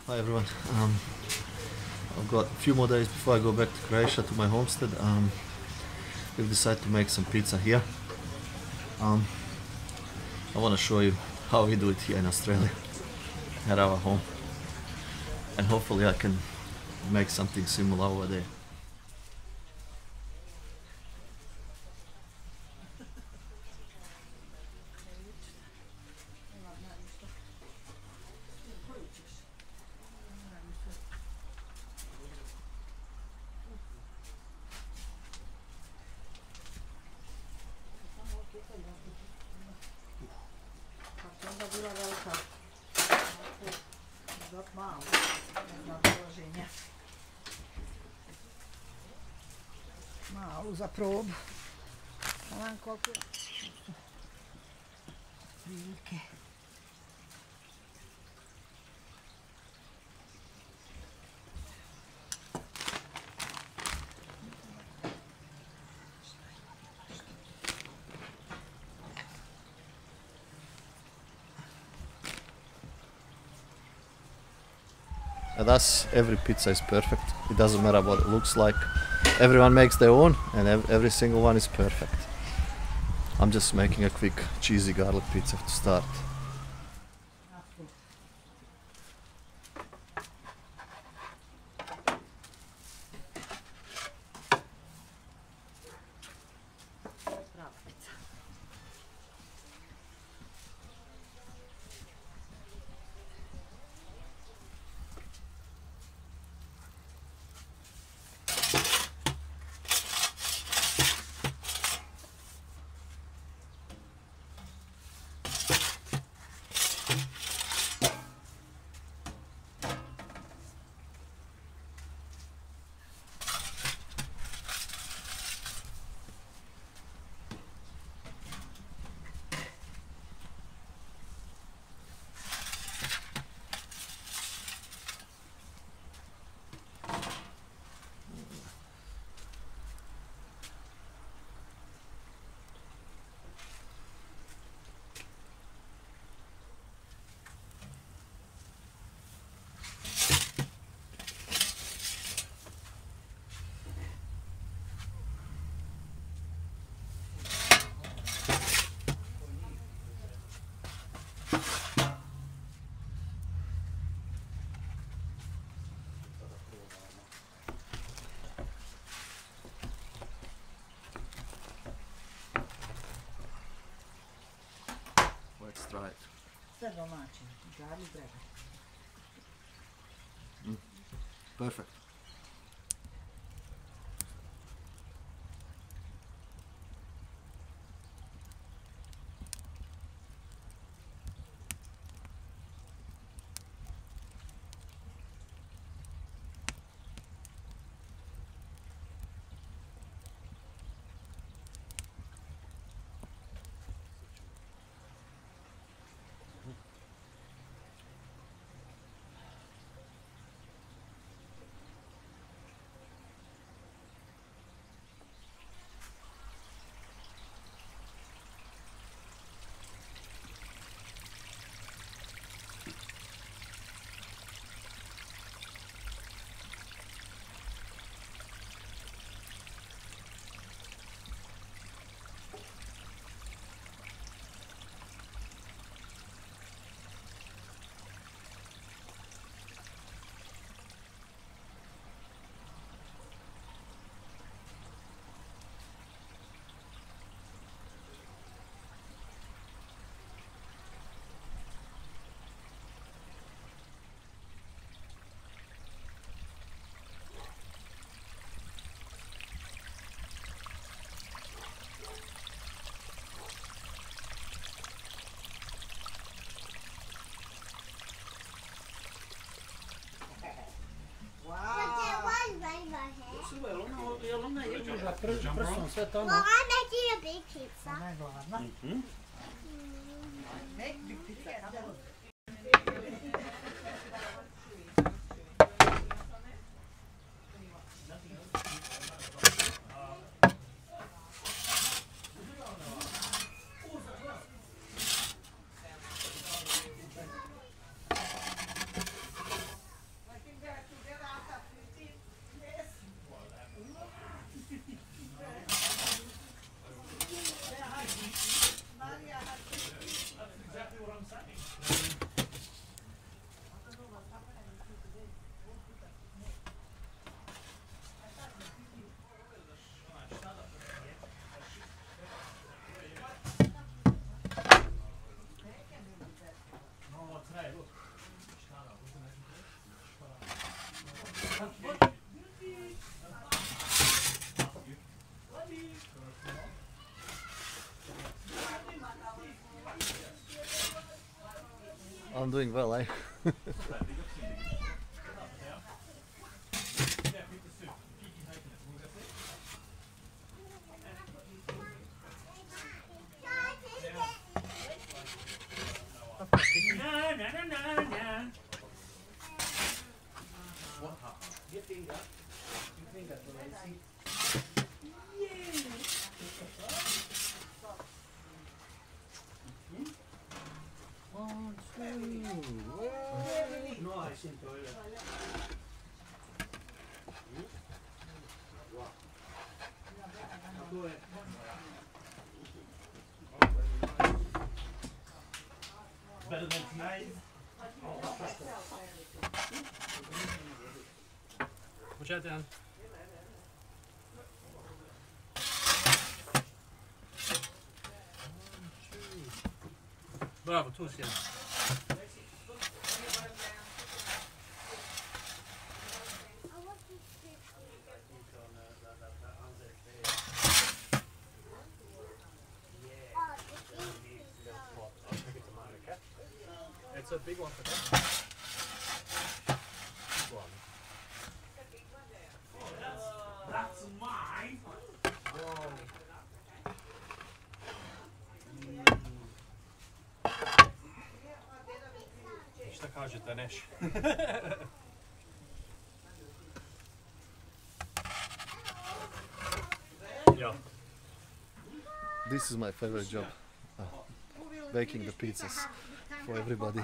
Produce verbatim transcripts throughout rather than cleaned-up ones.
Hi everyone. Um, I've got a few more days before I go back to Croatia to my homestead. Um, we've decided to make some pizza here. Um, I want to show you how we do it here in Australia at our home, and hopefully I can make something similar over there. Malu za probu. Znam koliko prilike. And thus, every pizza is perfect. It doesn't matter what it looks like. Everyone makes their own, and ev every single one is perfect. I'm just making a quick cheesy garlic pizza to start. Let's try it. Sve domaće, garlic bread. Mm. Perfect. Jel ona je možda prstom sve tamo? Well, I make you a big pizza. Ona je gladna. Mm-hmm. Make big pizza. I'm doing well, eh? No, no, no, no, no. Your finger. Your finger, Lacey. One, two. Nice in toilet. Go ahead. Better than tonight. Watch out, Dan. Bravo, tu si. It's a big one for them. Big one. Oh, that's, that's mine. Whoa. Šta kažete, Neš? Yeah. This is my favorite job. Uh, baking the pizzas for everybody.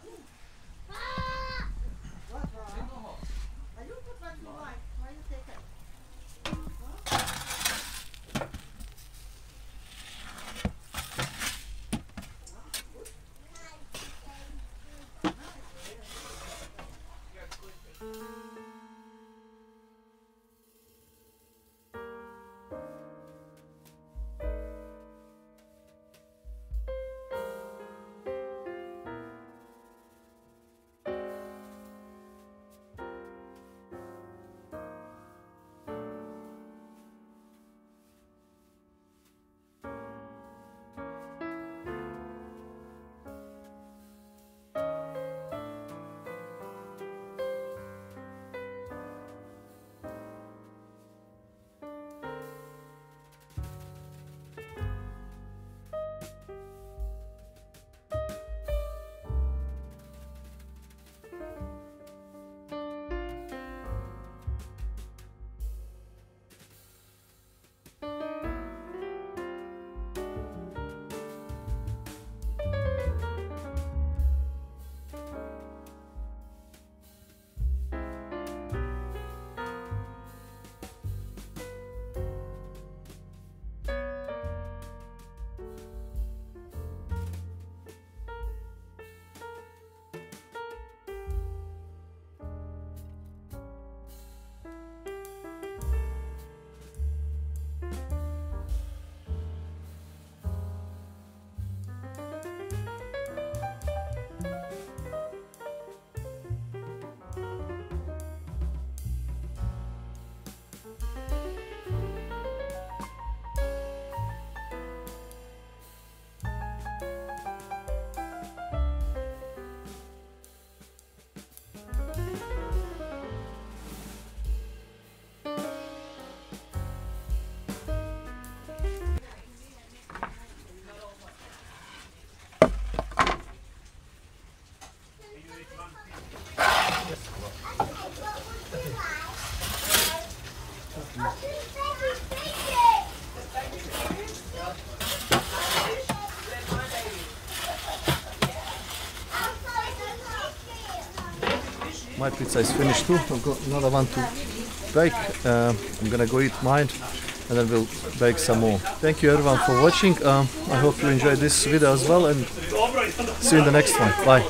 My pizza is finished too. I've got another one to bake. Uh, I'm gonna go eat mine and then we'll bake some more. Thank you everyone for watching. Um, I hope you enjoyed this video as well and see you in the next one. Bye.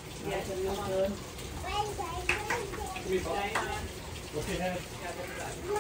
No.